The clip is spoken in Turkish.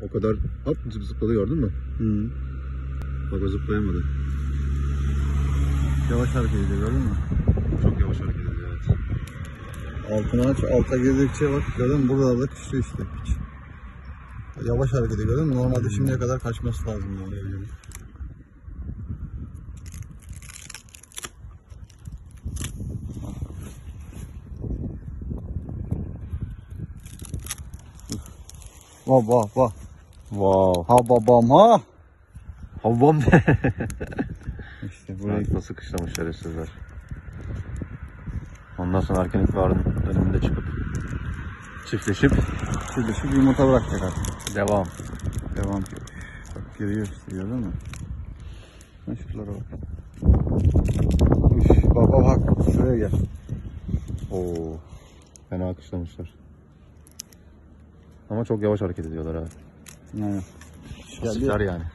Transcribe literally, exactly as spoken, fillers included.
O kadar hop zıp zıpladı, gördün mü? Hı. Bak o zıplayamadı. Yavaş hareket ediyor, gördün mü? Çok yavaş hareket ediyor, evet. Altına aç, alta girdikçe bak, gördün mü? Burada da kaçıyor işte. Hiç. Yavaş hareket ediyor, gördün mü? Normalde şimdiye kadar kaçması lazım yani. Vah vah vah. Wow. Ha babam ha. Havam ne? İşte burayı Evet, nasıl kışlamış şerefsizler. Ondan sonra erken itibaren önümünde çıkıp çiftleşip çiftleşip yumurta bırakacak artık. devam. Devam. Bak giriyor işte, gördün mü? Ben şuralara bak. Üş, baba bak şuraya gel. Oo, fena kışlamışlar. Ama çok yavaş hareket ediyorlar ha. Yani. Sıçar yani.